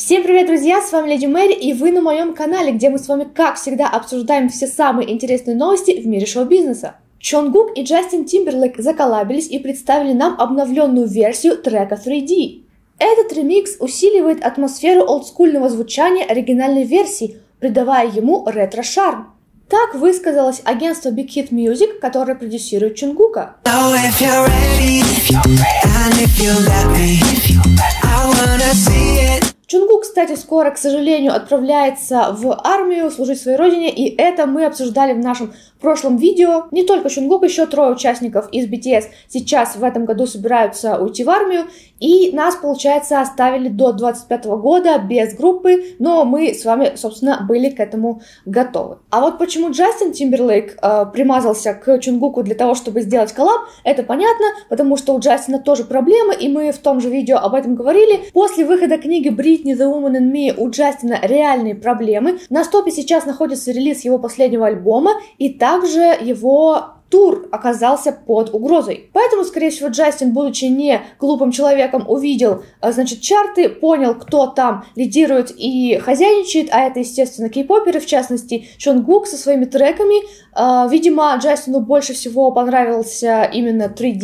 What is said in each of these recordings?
Всем привет, друзья! С вами Леди Мэри, и вы на моем канале, где мы с вами, как всегда, обсуждаем все самые интересные новости в мире шоу-бизнеса. Чонгук и Джастин Тимберлейк заколлабились и представили нам обновленную версию трека 3D. Этот ремикс усиливает атмосферу олдскульного звучания оригинальной версии, придавая ему ретро-шарм. Так высказалось агентство Big Hit Music, которое продюсирует Чонгука. Чонгук, кстати, скоро, к сожалению, отправляется в армию служить своей родине, и это мы обсуждали в нашем прошлом видео. Не только Чонгук, еще 3 участников из BTS сейчас в этом году собираются уйти в армию, и нас, получается, оставили до 25 года без группы, но мы с вами, собственно, были к этому готовы. А вот почему Джастин Тимберлейк примазался к Чонгуку для того, чтобы сделать коллаб, это понятно, потому что у Джастина тоже проблемы, и мы в том же видео об этом говорили. После выхода книги Britney The Woman in Me у Джастина реальные проблемы. На стопе сейчас находится релиз его последнего альбома, и также его тур оказался под угрозой. Поэтому, скорее всего, Джастин, будучи не глупым человеком, увидел, значит, чарты, понял, кто там лидирует и хозяйничает, а это, естественно, кей-поперы, в частности, Чонгук со своими треками. Видимо, Джастину больше всего понравился именно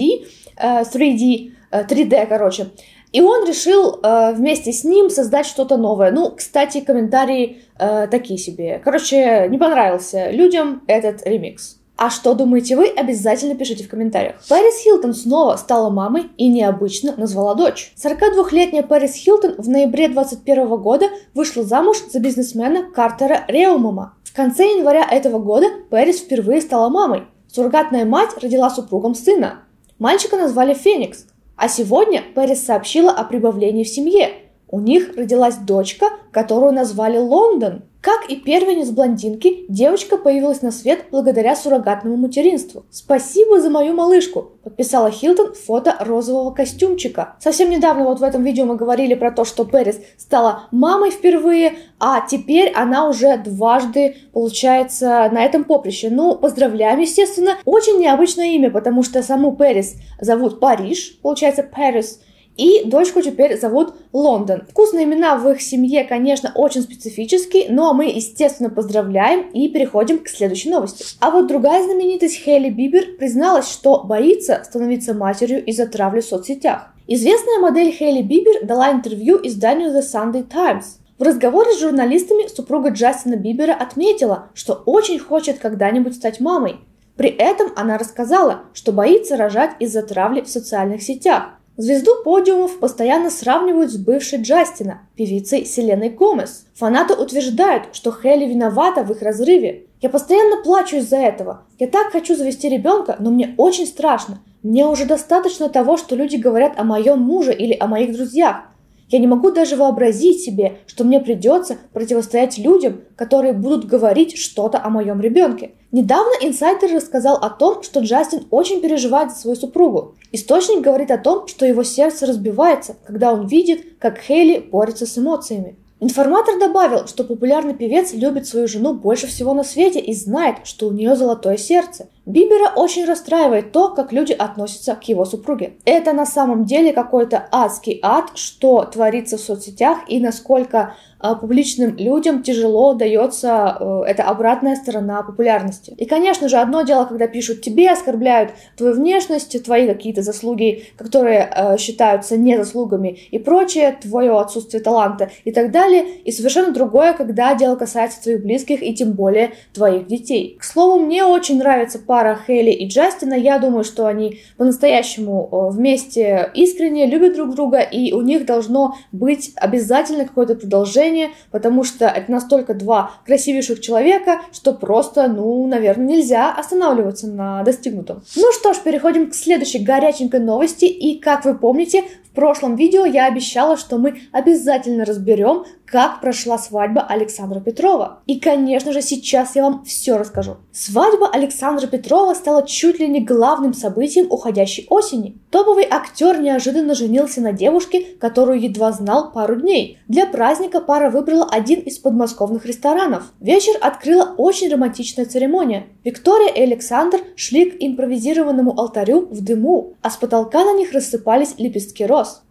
3D, короче. И он решил вместе с ним создать что-то новое. Ну, кстати, комментарии такие себе. Короче, не понравился людям этот ремикс. А что думаете вы, обязательно пишите в комментариях. Пэрис Хилтон снова стала мамой и необычно назвала дочь. 42-летняя Пэрис Хилтон в ноябре 2021 года вышла замуж за бизнесмена Картера Реумома. В конце января этого года Пэрис впервые стала мамой. Суррогатная мать родила супругам сына. Мальчика назвали Феникс. А сегодня Пэрис сообщила о прибавлении в семье. У них родилась дочка, которую назвали Лондон. Как и первенец блондинки, девочка появилась на свет благодаря суррогатному материнству. «Спасибо за мою малышку», — подписала Хилтон фото розового костюмчика. Совсем недавно вот в этом видео мы говорили про то, что Пэрис стала мамой впервые, а теперь она уже дважды, получается, на этом поприще. Ну, поздравляем, естественно. Очень необычное имя, потому что саму Пэрис зовут Париж, получается Пэрис, и дочку теперь зовут Лондон. Вкусные имена в их семье, конечно, очень специфические, но мы, естественно, поздравляем и переходим к следующей новости. А вот другая знаменитость Хейли Бибер призналась, что боится становиться матерью из-за травли в соцсетях. Известная модель Хейли Бибер дала интервью изданию The Sunday Times. В разговоре с журналистами супруга Джастина Бибера отметила, что очень хочет когда-нибудь стать мамой. При этом она рассказала, что боится рожать из-за травли в социальных сетях. Звезду подиумов постоянно сравнивают с бывшей Джастина, певицей Селеной Гомес. Фанаты утверждают, что Хейли виновата в их разрыве. «Я постоянно плачу из-за этого. Я так хочу завести ребенка, но мне очень страшно. Мне уже достаточно того, что люди говорят о моем муже или о моих друзьях. Я не могу даже вообразить себе, что мне придется противостоять людям, которые будут говорить что-то о моем ребенке». Недавно инсайдер рассказал о том, что Джастин очень переживает за свою супругу. Источник говорит о том, что его сердце разбивается, когда он видит, как Хейли борется с эмоциями. Информатор добавил, что популярный певец любит свою жену больше всего на свете и знает, что у нее золотое сердце. Бибера очень расстраивает то, как люди относятся к его супруге. Это на самом деле какой-то адский ад, что творится в соцсетях и насколько публичным людям тяжело дается эта обратная сторона популярности. И, конечно же, одно дело, когда пишут тебе, оскорбляют твою внешность, твои какие-то заслуги, которые считаются не заслугами и прочее, твое отсутствие таланта и так далее. И совершенно другое, когда дело касается твоих близких и тем более твоих детей. К слову, мне очень нравится пара Хейли и Джастина. Я думаю, что они по-настоящему вместе искренне любят друг друга, и у них должно быть обязательно какое-то продолжение, потому что это настолько два красивейших человека, что просто, наверное, нельзя останавливаться на достигнутом. Ну что ж, переходим к следующей горяченькой новости, и, как вы помните, в прошлом видео я обещала, что мы обязательно разберем, как прошла свадьба Александра Петрова. И, конечно же, сейчас я вам все расскажу. Свадьба Александра Петрова стала чуть ли не главным событием уходящей осени. Топовый актер неожиданно женился на девушке, которую едва знал пару дней. Для праздника пара выбрала один из подмосковных ресторанов. Вечер открыла очень романтичная церемония. Виктория и Александр шли к импровизированному алтарю в дыму, а с потолка на них рассыпались лепестки роз.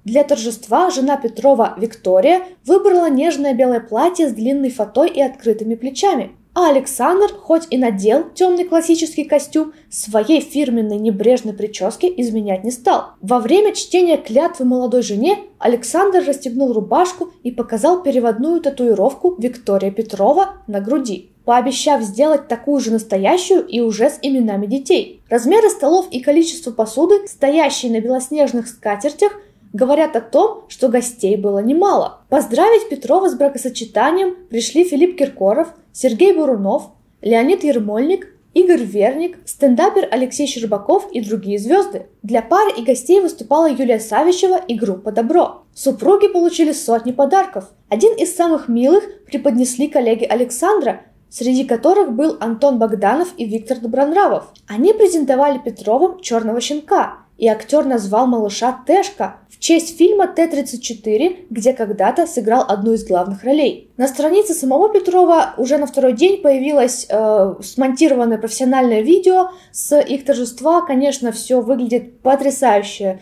Для торжества жена Петрова Виктория выбрала нежное белое платье с длинной фатой и открытыми плечами. А Александр, хоть и надел темный классический костюм, своей фирменной небрежной прическе изменять не стал. Во время чтения клятвы молодой жене Александр расстегнул рубашку и показал переводную татуировку Виктория Петрова на груди, пообещав сделать такую же настоящую и уже с именами детей. Размеры столов и количество посуды, стоящей на белоснежных скатертях, говорят о том, что гостей было немало. Поздравить Петрова с бракосочетанием пришли Филипп Киркоров, Сергей Бурунов, Леонид Ермольник, Игорь Верник, стендапер Алексей Щербаков и другие звезды. Для пары и гостей выступала Юлия Савичева и группа «Добро». Супруги получили сотни подарков. Один из самых милых преподнесли коллеги Александра, среди которых был Антон Богданов и Виктор Добронравов. Они презентовали Петровым черного щенка, и актер назвал малыша Тэшка в честь фильма Т-34, где когда-то сыграл одну из главных ролей. На странице самого Петрова уже на второй день появилось смонтированное профессиональное видео с их торжества. Конечно, все выглядит потрясающе.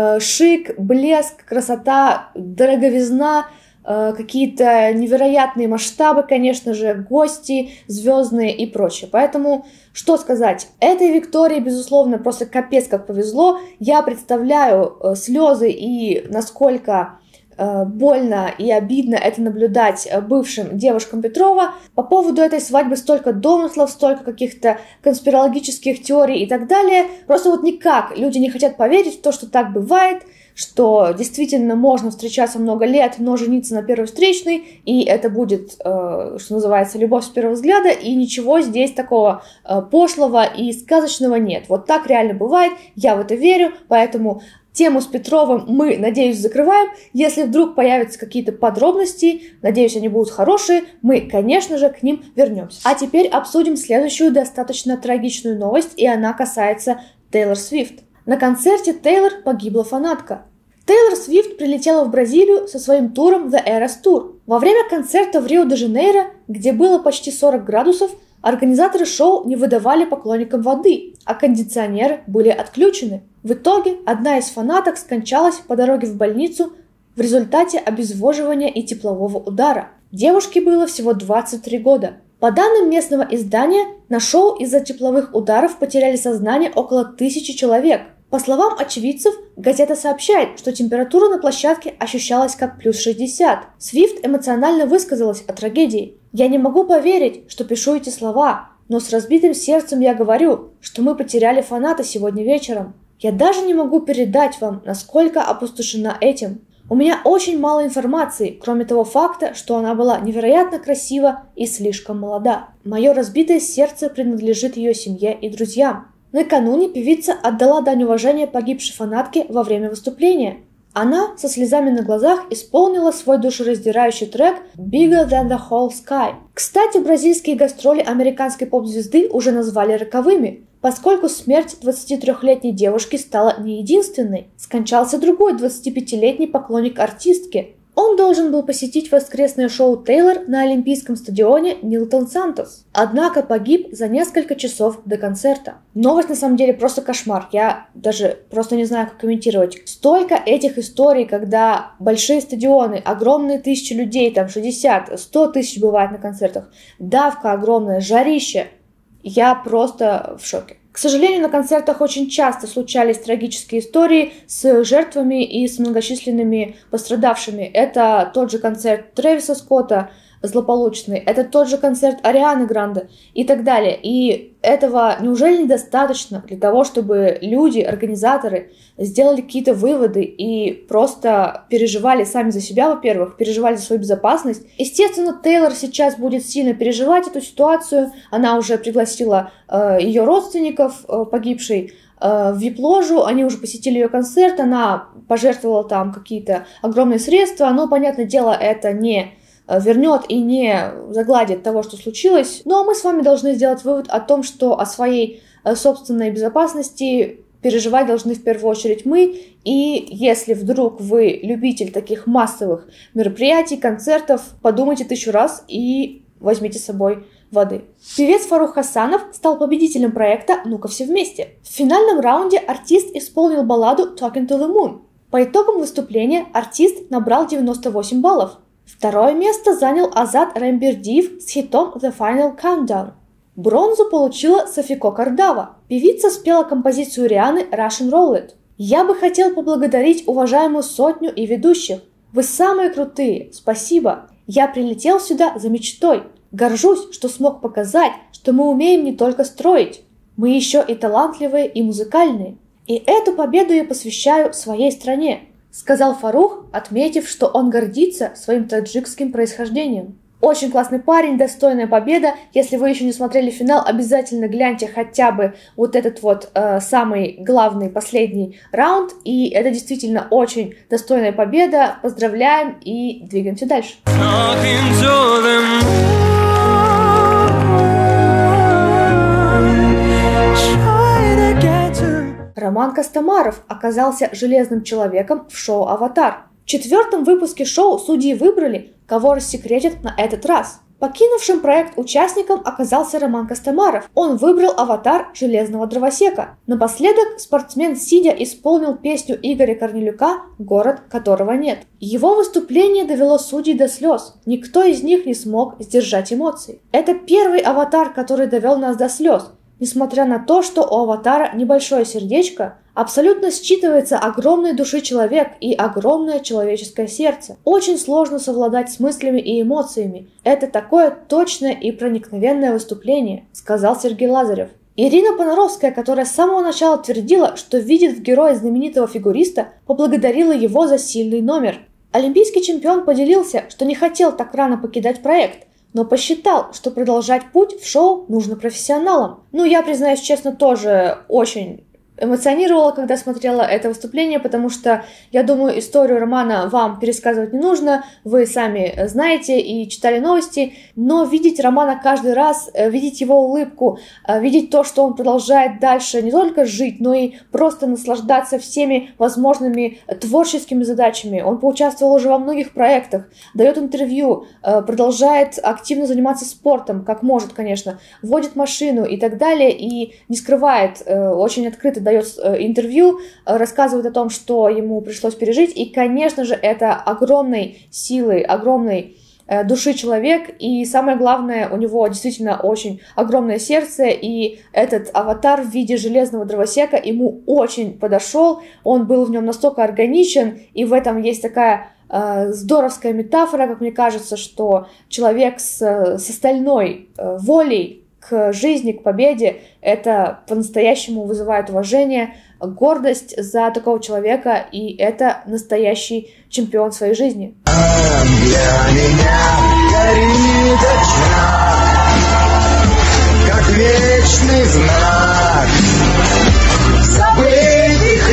Шик, блеск, красота, дороговизна, какие-то невероятные масштабы, конечно же, гости звездные и прочее. Поэтому, что сказать, этой Виктории, безусловно, просто капец как повезло. Я представляю слезы и насколько больно и обидно это наблюдать бывшим девушкам Петрова. По поводу этой свадьбы столько домыслов, столько каких-то конспирологических теорий и так далее. Просто вот никак люди не хотят поверить в то, что так бывает, что действительно можно встречаться много лет, но жениться на первой встречной, и это будет, что называется, любовь с первого взгляда, и ничего здесь такого пошлого и сказочного нет. Вот так реально бывает, я в это верю, поэтому тему с Петровым мы, надеюсь, закрываем. Если вдруг появятся какие-то подробности, надеюсь, они будут хорошие, мы, конечно же, к ним вернемся. А теперь обсудим следующую достаточно трагичную новость, и она касается Тейлор Свифт. На концерте Тейлор погибла фанатка. Тейлор Свифт прилетела в Бразилию со своим туром The Eras Tour. Во время концерта в Рио-де-Жанейро, где было почти 40 градусов, организаторы шоу не выдавали поклонникам воды, а кондиционеры были отключены. В итоге одна из фанаток скончалась по дороге в больницу в результате обезвоживания и теплового удара. Девушке было всего 23 года. По данным местного издания, на шоу из-за тепловых ударов потеряли сознание около 1000 человек. По словам очевидцев, газета сообщает, что температура на площадке ощущалась как плюс 60. Свифт эмоционально высказалась о трагедии. «Я не могу поверить, что пишу эти слова, но с разбитым сердцем я говорю, что мы потеряли фаната сегодня вечером. Я даже не могу передать вам, насколько опустошена этим. У меня очень мало информации, кроме того факта, что она была невероятно красива и слишком молода. Мое разбитое сердце принадлежит ее семье и друзьям». Накануне певица отдала дань уважения погибшей фанатке во время выступления. Она со слезами на глазах исполнила свой душераздирающий трек «Bigger Than the Whole Sky». Кстати, бразильские гастроли американской поп-звезды уже назвали роковыми, поскольку смерть 23-летней девушки стала не единственной. Скончался другой 25-летний поклонник артистки. Он должен был посетить воскресное шоу Тейлор на Олимпийском стадионе Нилтон Сантос, однако погиб за несколько часов до концерта. Новость на самом деле просто кошмар, я даже просто не знаю, как комментировать. Столько этих историй, когда большие стадионы, огромные тысячи людей, там 60, 100 тысяч бывает на концертах, давка огромная, жарище. Я просто в шоке. К сожалению, на концертах очень часто случались трагические истории с жертвами и с многочисленными пострадавшими. Это тот же концерт Трэвиса Скотта, злополучный, это тот же концерт Арианы Гранде и так далее. И этого неужели недостаточно для того, чтобы люди, организаторы сделали какие-то выводы и просто переживали сами за себя, во-первых, переживали за свою безопасность. Естественно, Тейлор сейчас будет сильно переживать эту ситуацию. Она уже пригласила ее родственников погибшей в вип-ложу, они уже посетили ее концерт, она пожертвовала там какие-то огромные средства, но, понятное дело, это не вернет и не загладит того, что случилось. Ну а мы с вами должны сделать вывод о том, что о своей собственной безопасности переживать должны в первую очередь мы. И если вдруг вы любитель таких массовых мероприятий, концертов, подумайте 1000 раз и возьмите с собой воды. Певец Фарух Хасанов стал победителем проекта «Ну-ка все вместе». В финальном раунде артист исполнил балладу «Talking to the Moon». По итогам выступления артист набрал 98 баллов. Второе место занял Азат Рембердиев с хитом The Final Countdown. Бронзу получила Софико Кардава. Певица спела композицию Рианы Russian Roulette. Я бы хотел поблагодарить уважаемую сотню и ведущих. Вы самые крутые, спасибо. Я прилетел сюда за мечтой. Горжусь, что смог показать, что мы умеем не только строить. Мы еще и талантливые, и музыкальные. И эту победу я посвящаю своей стране, сказал Фарух, отметив, что он гордится своим таджикским происхождением. Очень классный парень, достойная победа. Если вы еще не смотрели финал, обязательно гляньте хотя бы вот этот вот самый главный, последний раунд. И это действительно очень достойная победа. Поздравляем и двигаемся дальше. Роман Костомаров оказался железным человеком в шоу «Аватар». В 4-м выпуске шоу судьи выбрали, кого рассекретят на этот раз. Покинувшим проект участником оказался Роман Костомаров. Он выбрал аватар Железного Дровосека. Напоследок спортсмен сидя исполнил песню Игоря Корнелюка «Город, которого нет». Его выступление довело судей до слез. Никто из них не смог сдержать эмоций. Это первый аватар, который довел нас до слез. Несмотря на то, что у аватара небольшое сердечко, абсолютно считывается огромной души человек и огромное человеческое сердце. Очень сложно совладать с мыслями и эмоциями. Это такое точное и проникновенное выступление, сказал Сергей Лазарев. Ирина Понаровская, которая с самого начала твердила, что видит в герое знаменитого фигуриста, поблагодарила его за сильный номер. Олимпийский чемпион поделился, что не хотел так рано покидать проект, но посчитал, что продолжать путь в шоу нужно профессионалам. Я, признаюсь честно, тоже очень эмоционировала, когда смотрела это выступление, потому что, я думаю, историю Романа вам пересказывать не нужно, вы сами знаете и читали новости, но видеть Романа каждый раз, видеть его улыбку, видеть то, что он продолжает дальше не только жить, но и просто наслаждаться всеми возможными творческими задачами. Он поучаствовал уже во многих проектах, дает интервью, продолжает активно заниматься спортом, как может, конечно, водит машину и так далее, и не скрывает, очень открыто дает интервью, рассказывает о том, что ему пришлось пережить, и, конечно же, это огромной силы, огромной души человек, и самое главное, у него действительно очень огромное сердце, и этот аватар в виде Железного Дровосека ему очень подошел, он был в нем настолько органичен, и в этом есть такая здоровская метафора, как мне кажется, что человек с стальной волей к жизни, к победе, это по-настоящему вызывает уважение, гордость за такого человека, и это настоящий чемпион своей жизни. Для меня горит очаг, как вечный знак забытых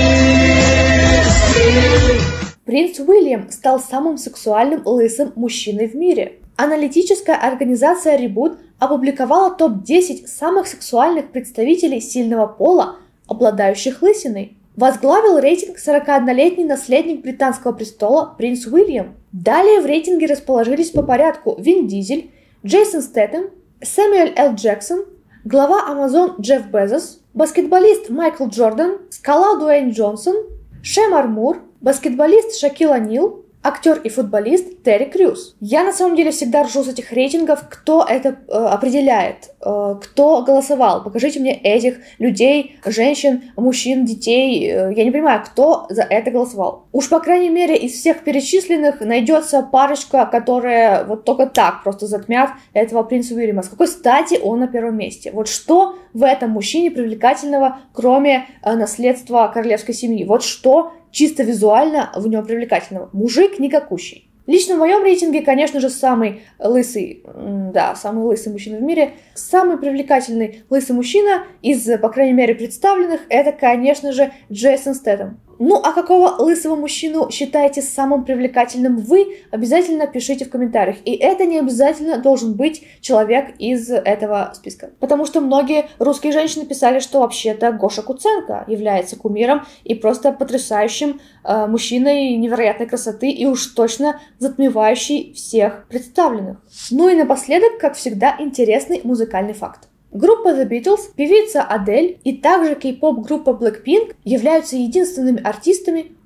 истин. Принц Уильям стал самым сексуальным лысым мужчиной в мире. Аналитическая организация Reboot опубликовала топ-10 самых сексуальных представителей сильного пола, обладающих лысиной. Возглавил рейтинг 41-летний наследник британского престола принц Уильям. Далее в рейтинге расположились по порядку Вин Дизель, Джейсон Стэтэм, Сэмюэль Л. Джексон, глава Amazon Джефф Безос, баскетболист Майкл Джордан, скала Дуэйн Джонсон, Шемар Мур, баскетболист Шакил О'Нил, актер и футболист Терри Крюс. Я на самом деле всегда ржу с этих рейтингов, кто это определяет, кто голосовал. Покажите мне этих людей, женщин, мужчин, детей. Я не понимаю, кто за это голосовал. Уж по крайней мере из всех перечисленных найдется парочка, которая вот только так просто затмят этого принца Уильяма. С какой стати он на первом месте? Вот что в этом мужчине привлекательного, кроме наследства королевской семьи? Вот что чисто визуально в нем привлекательного? Мужик никакущий. Лично в моем рейтинге, конечно же, самый лысый мужчина в мире, самый привлекательный лысый мужчина из, по крайней мере, представленных, это, конечно же, Джейсон Стэтэм. А какого лысого мужчину считаете самым привлекательным вы, обязательно пишите в комментариях. И это не обязательно должен быть человек из этого списка. Потому что многие русские женщины писали, что вообще-то Гоша Куценко является кумиром и просто потрясающим мужчиной невероятной красоты и уж точно затмевающий всех представленных. И напоследок, как всегда, интересный музыкальный факт. Группа The Beatles, певица Адель и также кей-поп-группа Blackpink являются единственными артистами,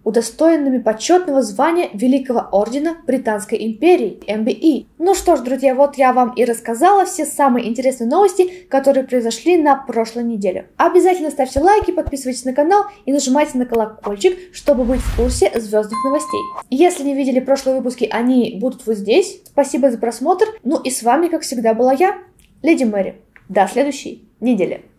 удостоенными почетного звания Великого Ордена Британской империи, MBE. Ну что ж, друзья, вот я вам и рассказала все самые интересные новости, которые произошли на прошлой неделе. Обязательно ставьте лайки, подписывайтесь на канал и нажимайте на колокольчик, чтобы быть в курсе звездных новостей. Если не видели прошлые выпуски, они будут вот здесь. Спасибо за просмотр. Ну и с вами, как всегда, была я, Леди Мэри. До следующей недели.